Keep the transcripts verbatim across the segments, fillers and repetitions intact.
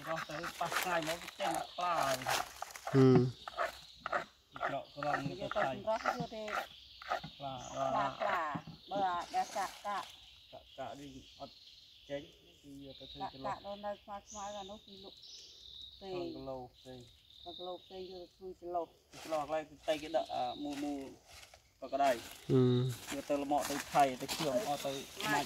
nó tới bắt ngay máu trên pla ừ trọ con người ta thấy pla pla pla bờ đã sạc cả cả đi ọt chết thì ta thấy cái cả đó là phát mai là nó chỉ lục cái lô cái cái lô cái như chui cái lô cái lô lại tay cái đợ mù mù có cái đây ừ người ta mọ tới thầy tới trường họ tới mạch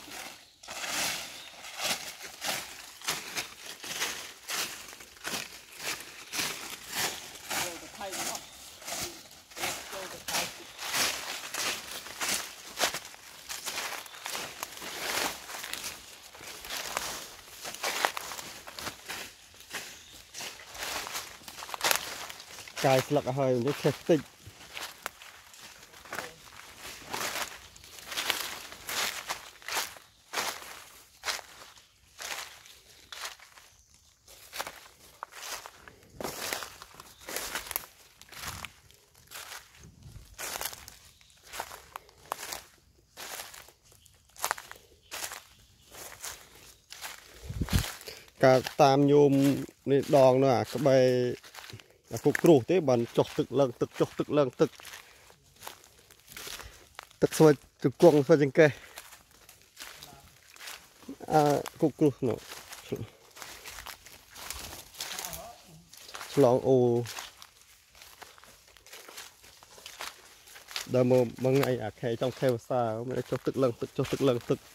cài sạc hơi nó chết tịch cả tam nhôm này đòn nữa à các bài cục củ thế bắn chọc thực lần thực chọc thực lần thực thực xoay thực quăng xoay trên cây à cục củ nó lỏng ô đợt mà bằng ngày à khe trong khe xa mới chọc thực lần thực chọc thực lần thực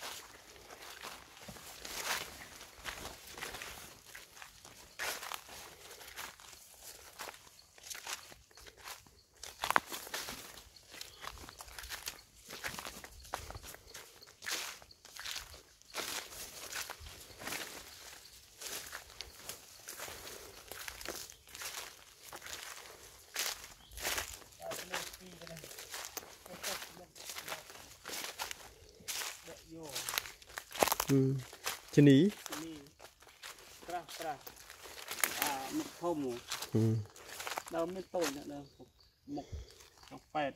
ừ chân ý pra pra à một hôm ừ đâu mới tồi nữa đâu một một phèn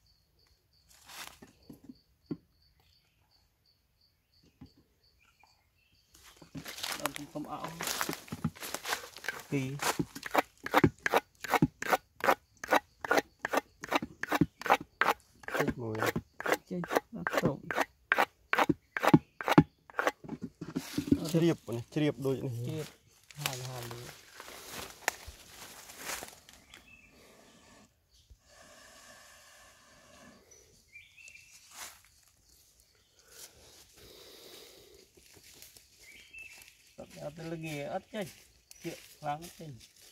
đâu không không ảo kỳ chết mùi chết tồi chìa này chìa đôi này chìa hai hai đi tập ra tới lưng ớt chơi chịu lắng chơi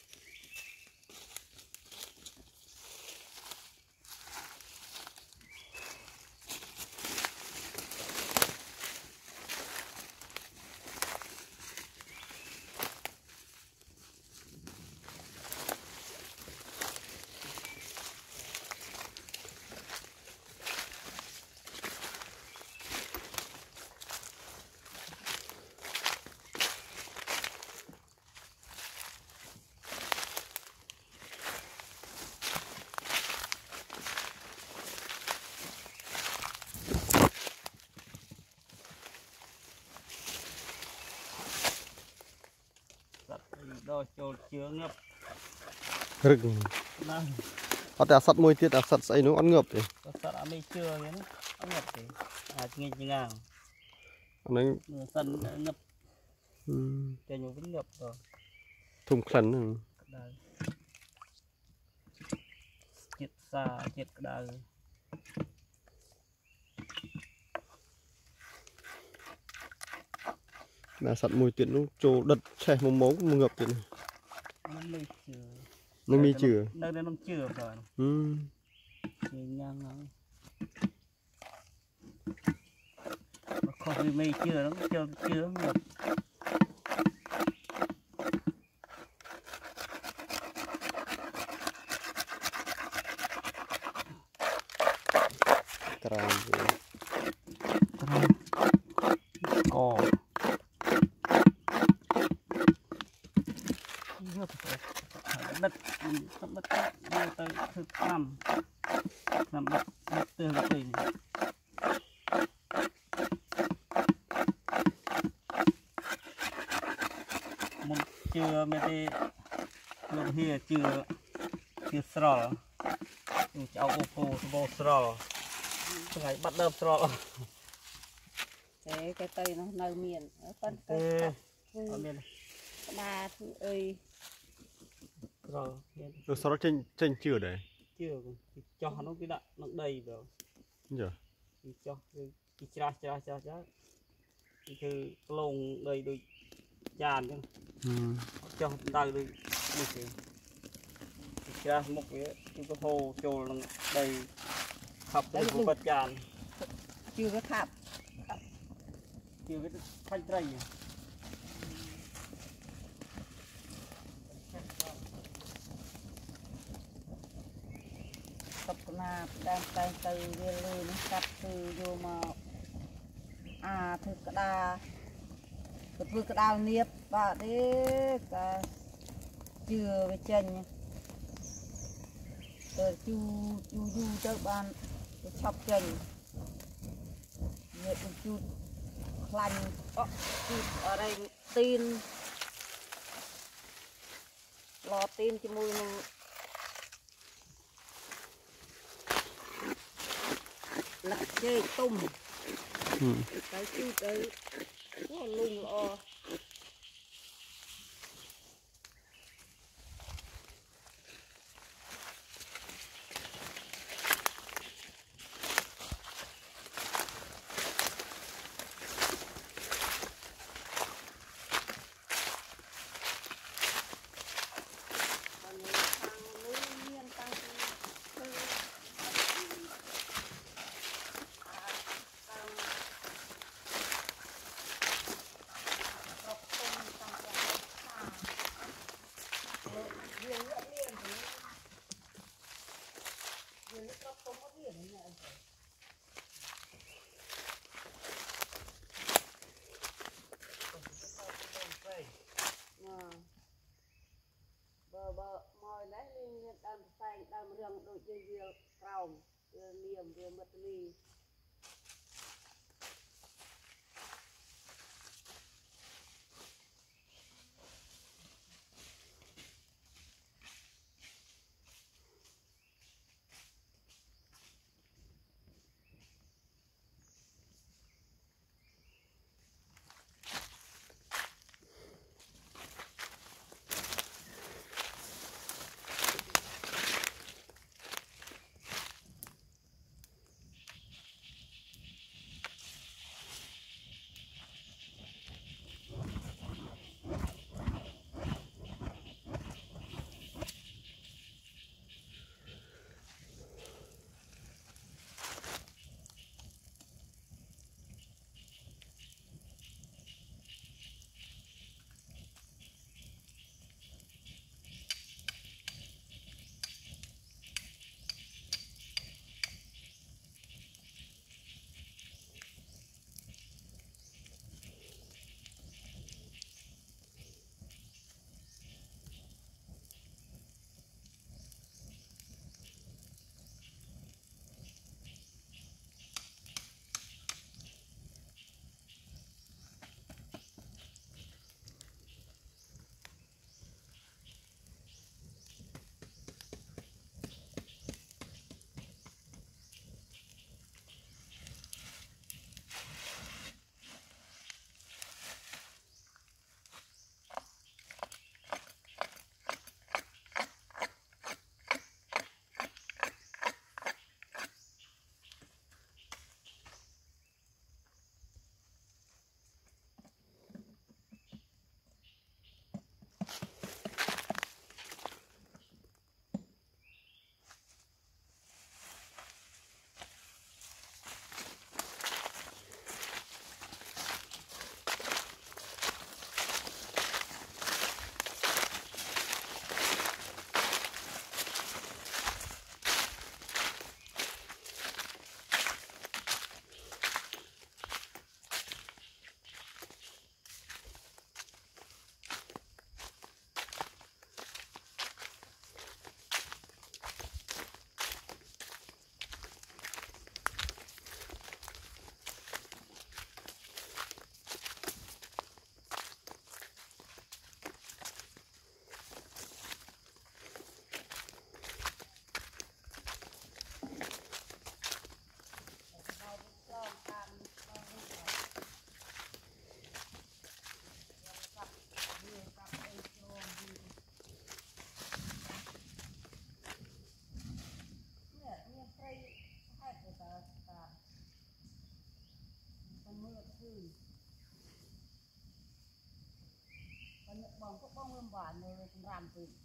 đôi trồn chứa ngập rừng ở tại sắt môi tiết à sắt say nó ăn ngập thì sắt ở đây chưa nhé ăn ngập thì à nghe chừng nào anh sân ngập ừ. cho nhiều vẫn ngập rồi thùng khẩn rồi chết xa chết đời là sắt môi tiết nó trồ đật che một máu cũng ngập thì nó mì chừa nó mi chừa nơi đây nó chừa rồi ừ nhang nó không vì mì chừa nó chừa chừa ngập Tròn cò đất đất đất tới thứ năm năm đất đất từ từ một chưa mấy cái lúc hier chưa chưa sờ cháu ô cô vô sờ ngày bắt đầu sờ thế cái tây nó nơi miền ở phân ở cây miền ba thứ ơi rồi rồi sau đó trên trên chưa đấy chưa cho nó cái đạn nó đầy rồi giờ cho cái cha cha cha chaคือลงเลยโดยจานจังcho đầy được như thế ra một cái cái hồ trồ đầy khắp đầy của vật tràn chưa có thạp chưa cái thanh tray tập na đang tay từ về lùi nó cắt từ vô mà à thực đa thực vừa cái đào niếp và đấy cả chưa về chân rồi chu chu chu cho bạn chọc chân nhiệt một chút lạnh chút ở đây tin lò tin cho mùi mình lật chơi tôm cái chú tới nó lung lo bờ bờ mồi đấy liên đâm tay đâm rừng đôi dây dưa còng liềm vừa mật ly bong có bong lầm bả nơi làm từ